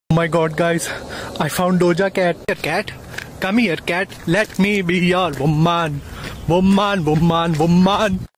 Oh my god, guys, I found Doja Cat. Cat, come here, cat. Let me be your woman. Woman, woman, woman.